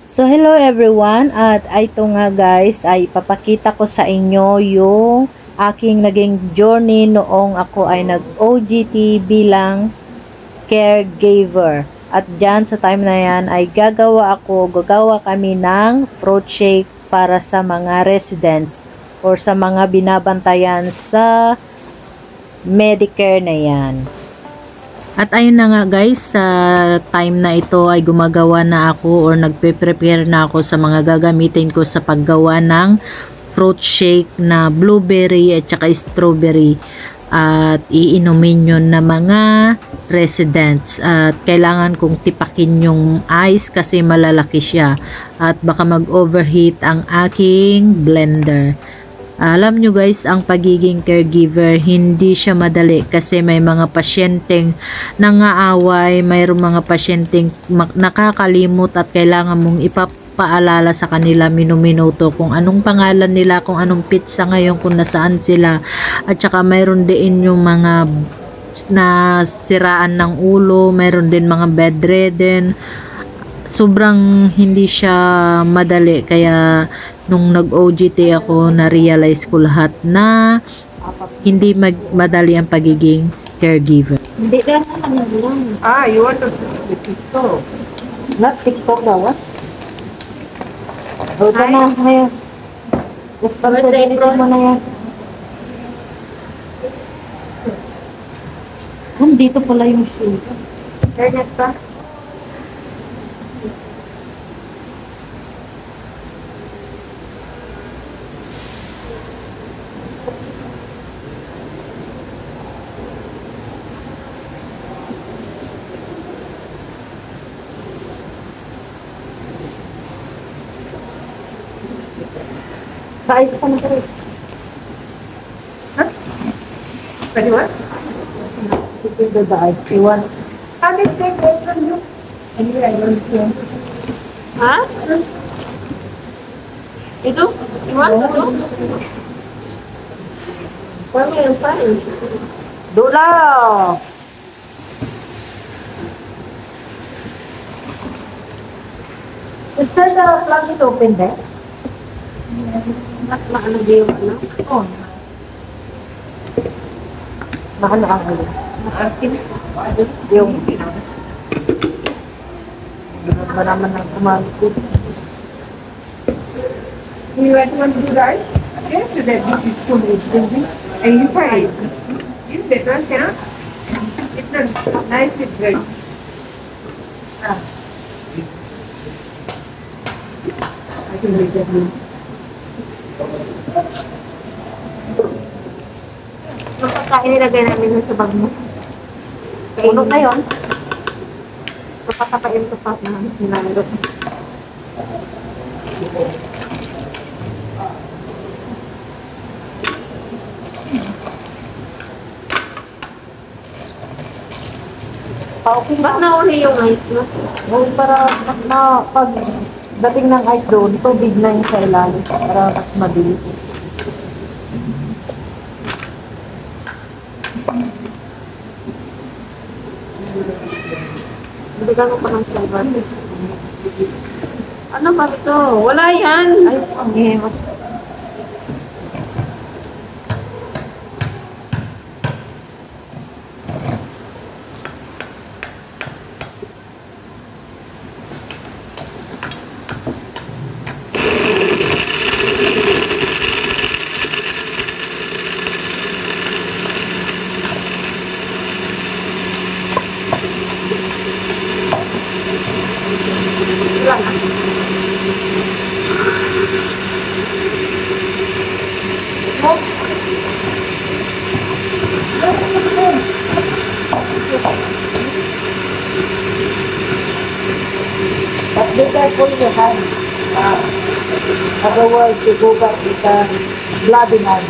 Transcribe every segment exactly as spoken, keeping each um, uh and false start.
So hello everyone, at ito nga guys ay papakita ko sa inyo yung aking naging journey noong ako ay nag-O J T bilang caregiver. At dyan sa time na yan ay gagawa ako, gagawa kami ng fruit shake para sa mga residents or sa mga binabantayan sa Medicare na yan. At ayun na nga guys, sa time na ito ay gumagawa na ako or nagpe-prepare na ako sa mga gagamitin ko sa paggawa ng fruit shake na blueberry at saka strawberry. At iinumin yun na mga residents. At kailangan kong tipakin yung ice kasi malalaki siya. At baka mag-overheat ang aking blender. Alam nyo guys, ang pagiging caregiver, hindi siya madali kasi may mga pasyenteng nangaaway, mayroong mga pasyenteng nakakalimot at kailangan mong ipapaalala sa kanila minuminuto kung anong pangalan nila, kung anong pizza ngayon, kung nasaan sila. At saka mayroon din yung mga nasiraan ng ulo, mayroon din mga bedridden. Sobrang hindi siya madali, kaya nung nag-O J T ako, na-realize ko lahat na hindi mag madali ang pagiging caregiver. Hindi na lang. Ah, you want to TikTok? Not TikTok daw, what? Huwag ka na, ngayon. Responsibility mo na yan. Nandito pala yung shoe. Internet pa? Size ka na ka rin. Huh? Pwede what? Ito the ice. You want? How did they go from you? Anyway, I don't know. Ha? Ito? You want ito? Parang may yung size. Dula! Is there the plug is open there? Mas maano din yung ano? Oo. Maano ang ano? Maasin. Yung ba naman ng kumalikot. You want to do that? Yes, so that this is full building. And you find you better, cannot? It's not nice, it's good. Ah. I can make that move. Yung pagkain nilagay namin sa bag mo. Puno na yun. So, patakain ko pa na nilalaro. Okay, ba't nauli yung ice mo? Well, para na pag dating ng ice doon, tubig na yung sa ilalim para mas mabilis. Bigyan ko pa ng flavor. Ano ba ito? Wala yan! Ay, ang hewa. But be careful your hand. Uh, otherwise, you go back with a bloody hand.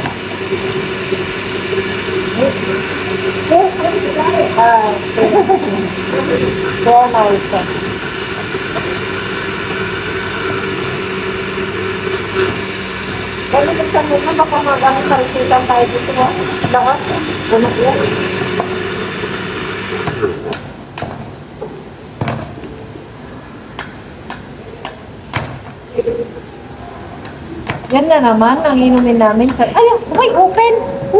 Yes, ah, so now it's done. Kaya nagsasabi mo, baka mag-ano sa resitan tayo dito mo. Lahat, unak yan. Yan na naman, ang inumin namin. Ay, uy, open!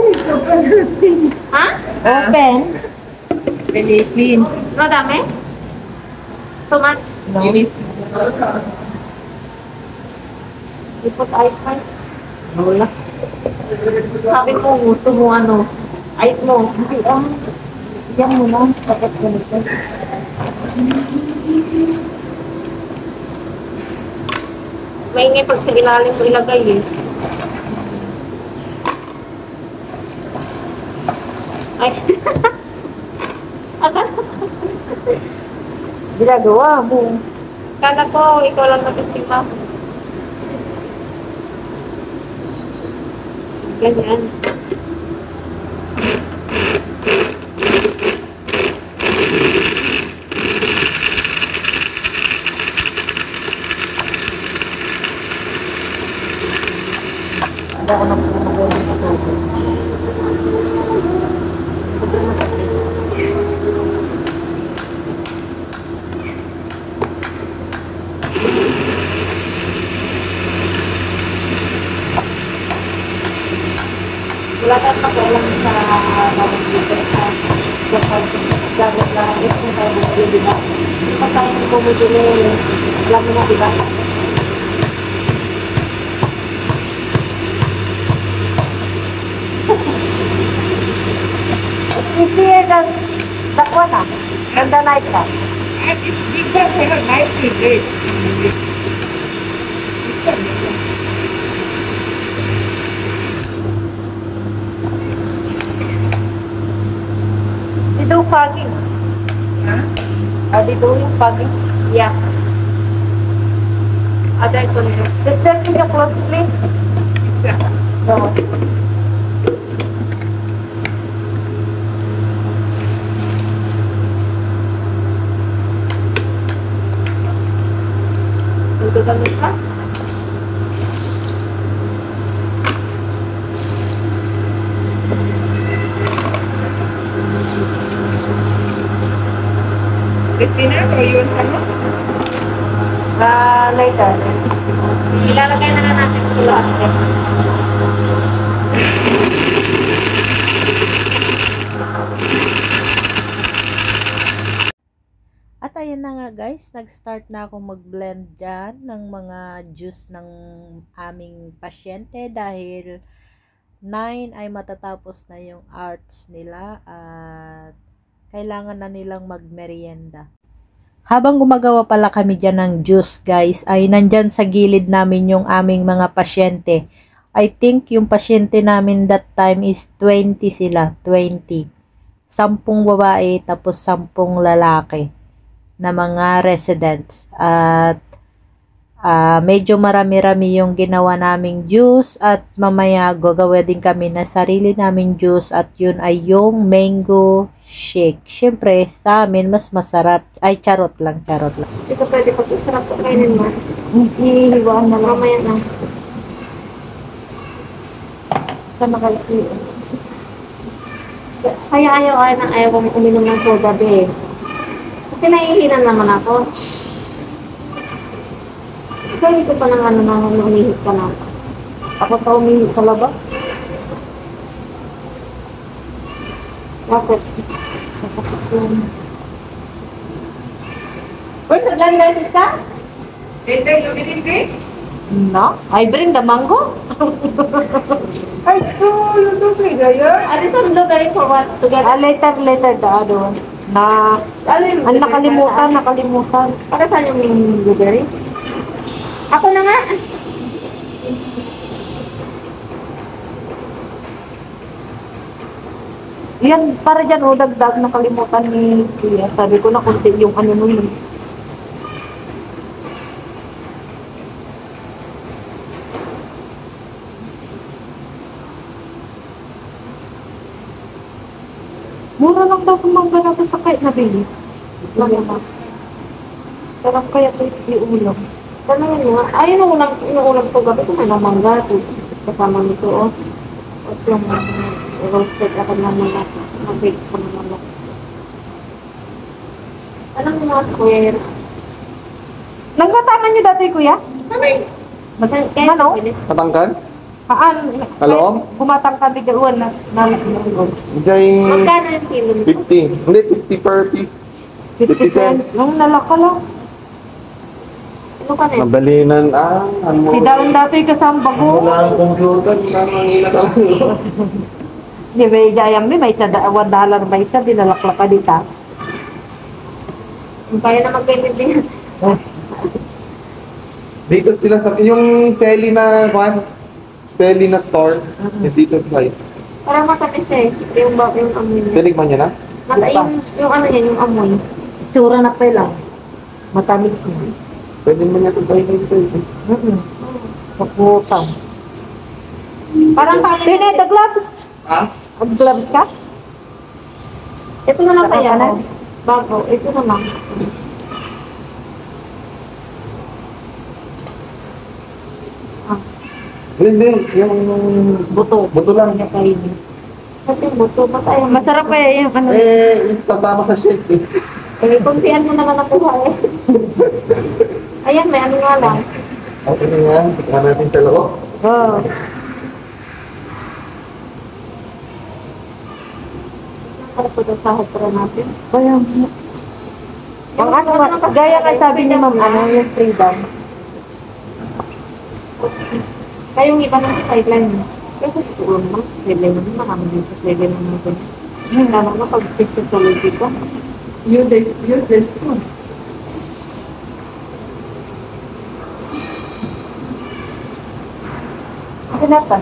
Ha? Open? Philippines. No, dami? So much? No. Ipot ice cream? Wala. Sabi mo, gusto mo ano? Ice mo? Hindi ah. Yan mo lang. Dapat ganito. Maingay pag sa ilalim ko ilagay eh. Ay. Akala ko. Ginagawa mo. Kala ko, ikaw lang natisima. Ganyan. Hindi ako nagpapagawa ng patuloy. Wala tayong pakialam sa bawang dito sa kapag gamit lang ito kung tayo bumili, di ba? Kapag tayo bumili, alam mo na, di ba? Sisiya ng dakwa na, ganda na ito. And it's because they have nice today. Dito yung fogging. Huh? Ah, dito yung fogging. Yeah. Other control. Sister, can you close please? No. Dito kami pa? Christina, or you want some? Ah, later. Ilalagay na lang natin sa lahat. At ayan na nga guys, nag-start na akong mag-blend dyan ng mga juice ng aming pasyente dahil nine ay matatapos na yung arts nila at kailangan na nilang magmerienda. Habang gumagawa pala kami dyan ng juice guys, ay nandyan sa gilid namin yung aming mga pasyente. I think yung pasyente namin that time is twenty sila, twenty. Sampung babae tapos sampung lalaki na mga residents. At uh, medyo marami-rami yung ginawa naming juice at mamaya gagawa din kami na sarili naming juice at yun ay yung mango shake. Siyempre, sa amin mas masarap. Ay, charot lang, charot lang. Ito pwede pag sarap po kainin mo. Hihiwaan na lang. Mamaya na. Sa makalaki. Kaya ayaw ayaw na ayaw kong uminom ng soda be. Kasi naihinan naman ako. Ikaw hindi pa nang ano nang umihit ka na. Ako pa umihit sa labas. Bakit? Where's the blender, sister? Later, you didn't drink? No, I bring the mango. I saw you do blueberry. I this one blueberry for what? To get. Ah, later, later the other one. Na, Alin, ang nakalimutan, nakalimutan. Para saan yung blueberry? Ako na nga. Yan, para dyan, o, dagdag, nakalimutan ni Kuya. Sabi ko na kunti yung ano nun. Mura lang daw kung mangga natin sa kahit nabili. Ano ba? Sarap kaya ito yung ulam. Ano yun nga? Ay, yung ulam, yung ulam ko gabi ko may mangga. Kasama nito, oh. At yung uh, roasted ako naman na mag-bake ko naman. Anong mga square? Nagkataman nyo dati, kuya? Kami. Ano? Matangkad? Haan. Kaloob? Kumatang ka bigawan na nalagyan. Jay, Magkano yung kilo nito? fifty. Hindi, fifty per piece. fifty cents. Nung nalaka lang. Ano ka na? Mabalinan, ah, ano. Si Daon dati kasama bago. Wala ang computer, wala ang ina talaga. Di ba jayam mi may isa one dollar may isa dinalaklak ka dita. Kaya na magkaintindihan. Dito sila sa, yung Selly na, kwan? Selly na store, yung dito sila. Parang matamis eh. Yung, ba- yung amoy niya. Tinikman niya na? Mata yung, yung ano yan, yung amoy. Sura na pa lang. Matamis na. Pwede mo niya ito tayo dito. Mm-mm. Pagputang. Parang kami. Tine, the gloves. Ha? Ang gloves ka? Ito na lang kaya. Nakakanan? Bago. Ito na lang. Hindi, yung Buto. buto lang. Kanya kainin. Kasi yung buto. Mata yung Masarap pa eh, yung ano. Eh, sasama sa shake eh. Eh, kuntian mo na nga nakuha eh. Ayan, may ano nga lang. Okay na yan, tignan natin sa loob. Oh. Para po daw sahod para natin. Kaya, ang ano nga, gaya nga sabi ni ma'am, ano, yung freedom. Kaya yung iba ng sideline mo. Kasi siguro naman, sideline naman, marami din sa sideline naman natin. Lalo na pag physiology ko. Useless, useless food. Sinapa?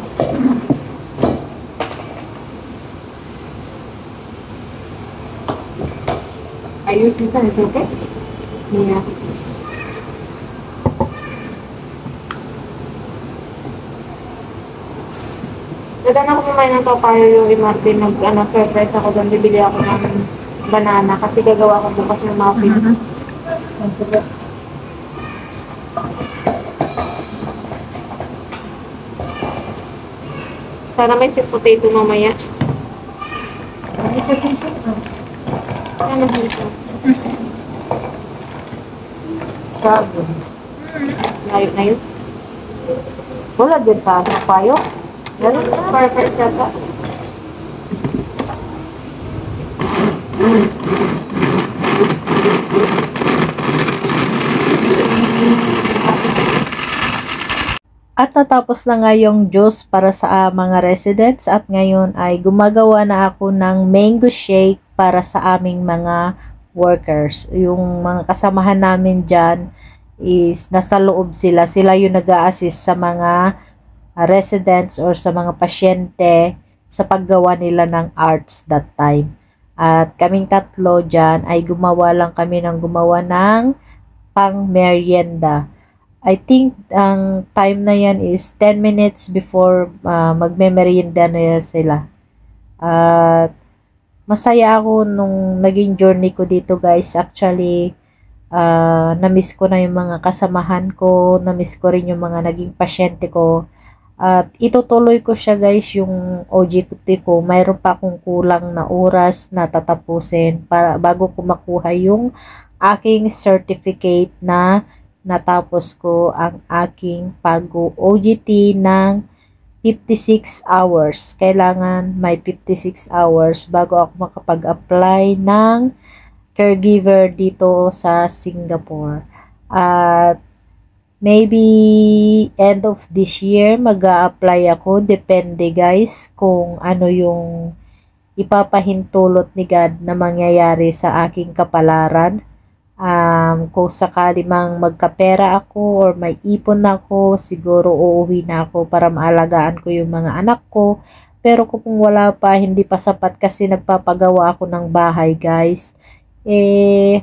Ayos nito, ito okay? Yeah. Nagana ako kumain ng papaya yung Martin, nag ano, surprise ako doon, bibili ako ng banana kasi gagawa ko bukas ng muffins. Sana may sweet potato mamaya. Sana dito. Sabi. Layo na yun. Wala din sa ano, payo. Ganun, perfect yata. At natapos na nga yung juice para sa uh, mga residents at ngayon ay gumagawa na ako ng mango shake para sa aming mga workers. Yung mga kasamahan namin dyan is nasa loob sila. Sila yung nag-a-assist sa mga uh, residents or sa mga pasyente sa paggawa nila ng arts that time. At kaming tatlo dyan ay gumawa lang kami ng gumawa ng pang merienda. I think ang time na yan is ten minutes before uh, magme-merienda na sila. At masaya ako nung naging journey ko dito guys. Actually, uh, na-miss ko na yung mga kasamahan ko. Na-miss ko rin yung mga naging pasyente ko. At itutuloy ko siya guys yung O J T ko. Mayroon pa akong kulang na oras na tatapusin para bago ko makuha yung aking certificate na natapos ko ang aking pag-O J T ng fifty-six hours. Kailangan may fifty-six hours bago ako makapag-apply ng caregiver dito sa Singapore. At maybe end of this year mag-a-apply ako. Depende guys kung ano yung ipapahintulot ni God na mangyayari sa aking kapalaran. Um, kung sakali mang magkapera ako or may ipon na ako, siguro uuwi na ako para maalagaan ko yung mga anak ko. Pero kung wala pa, hindi pa sapat kasi nagpapagawa ako ng bahay guys. Eh,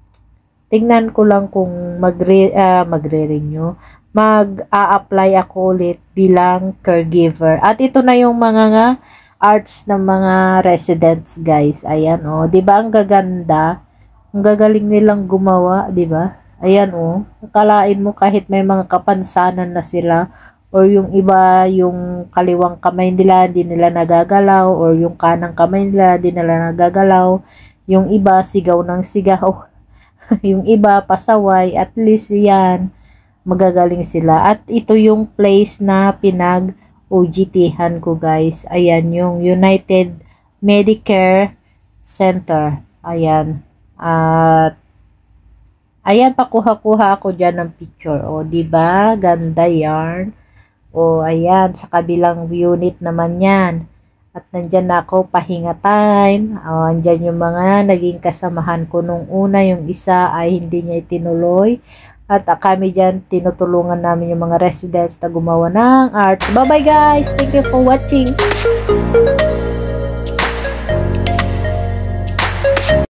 tingnan ko lang kung magre, uh, magre-renew. Mag-a-apply ako ulit bilang caregiver. At ito na yung mga nga arts ng mga residents guys. Ayan o, oh. Diba ang gaganda? Ang gagaling nilang gumawa, di ba? Ayan oh. Akalain mo kahit may mga kapansanan na sila or yung iba yung kaliwang kamay nila hindi nila nagagalaw or yung kanang kamay nila hindi nila nagagalaw. Yung iba sigaw ng sigaw. Yung iba pasaway, at least yan magagaling sila. At ito yung place na pinag-O J T-han ko guys. Ayan yung United Medicare Center. Ayan. At ayan, pakuha-kuha ako dyan ng picture. O, diba? Ganda yarn. O, ayan. Sa kabilang unit naman yan. At nandyan na ako, pahinga time. O, andyan yung mga naging kasamahan ko nung una. Yung isa ay hindi niya itinuloy. At uh, kami dyan, tinutulungan namin yung mga residents na gumawa ng arts. Bye-bye guys! Thank you for watching!